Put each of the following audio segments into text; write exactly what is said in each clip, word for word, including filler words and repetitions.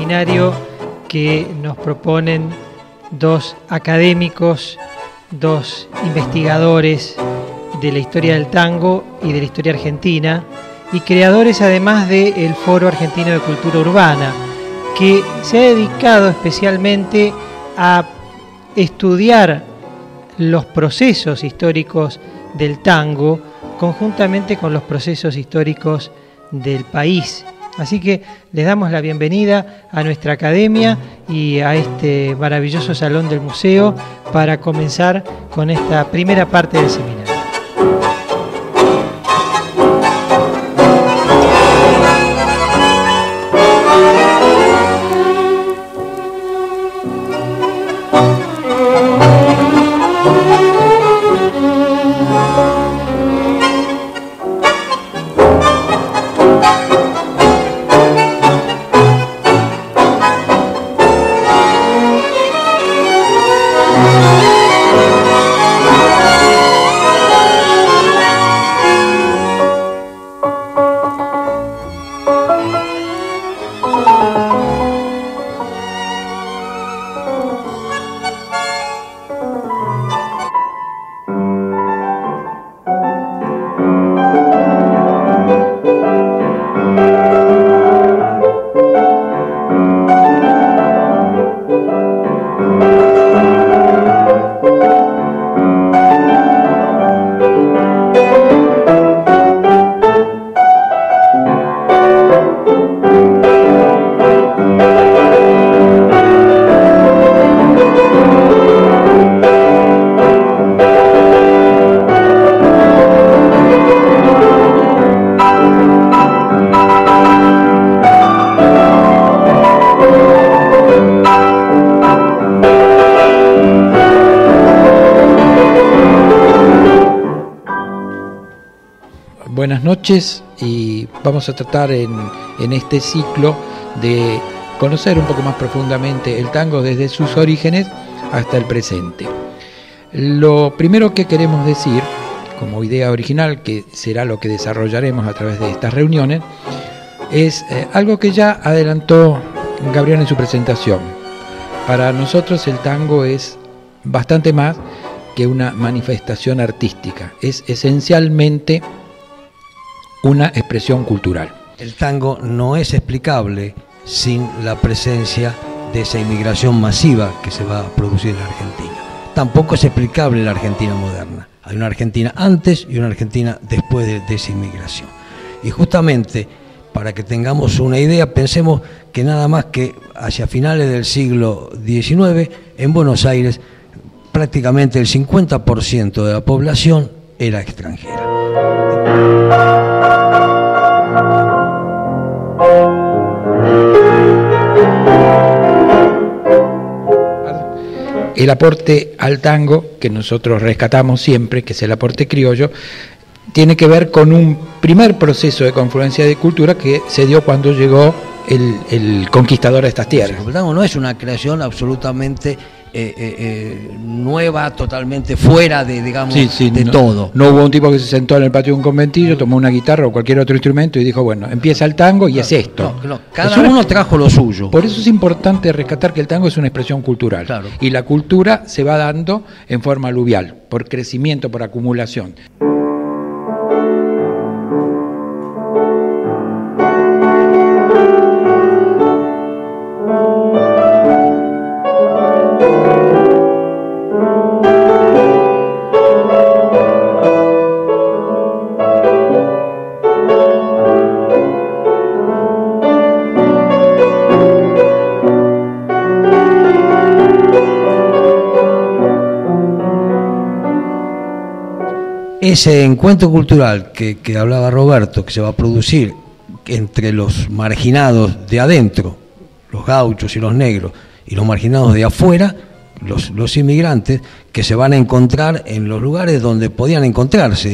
seminario que nos proponen dos académicos, dos investigadores de la historia del tango y de la historia argentina, y creadores además del Foro Argentino de Cultura Urbana, que se ha dedicado especialmente a estudiar los procesos históricos del tango conjuntamente con los procesos históricos del país. Así que les damos la bienvenida a nuestra academia y a este maravilloso salón del museo para comenzar con esta primera parte del seminario. Buenas noches, y vamos a tratar en, en este ciclo de conocer un poco más profundamente el tango desde sus orígenes hasta el presente. Lo primero que queremos decir, como idea original, que será lo que desarrollaremos a través de estas reuniones, es eh, algo que ya adelantó Gabriel en su presentación. Para nosotros el tango es bastante más que una manifestación artística, es esencialmente una expresión cultural. El tango no es explicable sin la presencia de esa inmigración masiva que se va a producir en la Argentina. Tampoco es explicable la Argentina moderna. Hay una Argentina antes y una Argentina después de, de esa inmigración. Y justamente, para que tengamos una idea, pensemos que nada más que hacia finales del siglo diecinueve, en Buenos Aires, prácticamente el cincuenta por ciento de la población era extranjera. El aporte al tango que nosotros rescatamos siempre, que es el aporte criollo, tiene que ver con un primer proceso de confluencia de cultura que se dio cuando llegó el, el conquistador a estas tierras. El tango no es una creación absolutamente eh, eh, eh, nueva, totalmente fuera de, digamos, sí, sí, de no, todo. No hubo un tipo que se sentó en el patio de un conventillo, tomó una guitarra o cualquier otro instrumento y dijo, bueno, empieza el tango y no, es esto. No, no, cada es una, uno trajo lo suyo. Por eso es importante rescatar que el tango es una expresión cultural. Claro. Y la cultura se va dando en forma aluvial, por crecimiento, por acumulación. Ese encuentro cultural que, que hablaba Roberto, que se va a producir entre los marginados de adentro, los gauchos y los negros, y los marginados de afuera, los, los inmigrantes, que se van a encontrar en los lugares donde podían encontrarse.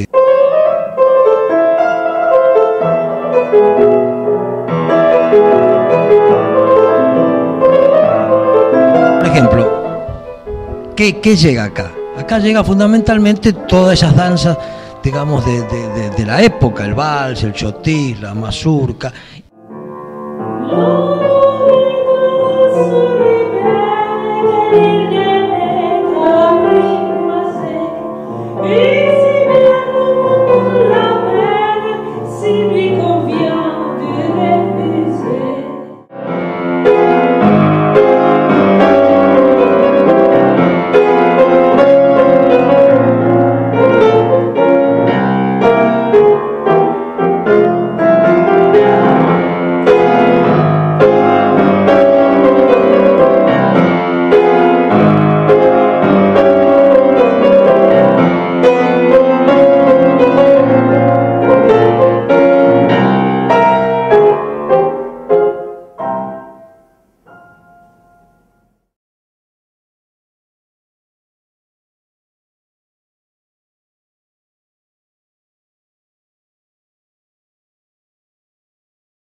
Por ejemplo, ¿qué, qué llega acá? Acá llega fundamentalmente todas esas danzas, digamos, de, de, de, de la época, el vals, el chotis, la mazurca.